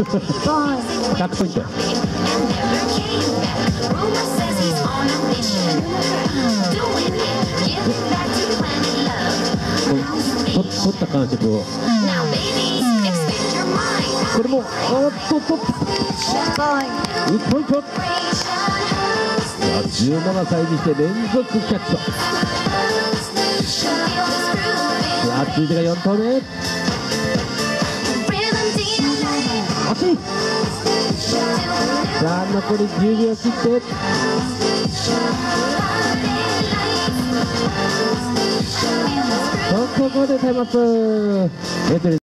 100ポイント。取った感触を、これも、おっと取った、1ポイント。17歳にして連続キャッチ。続いてが4投目。惜しい。さあ残り10秒切って、ここでタイムアップ。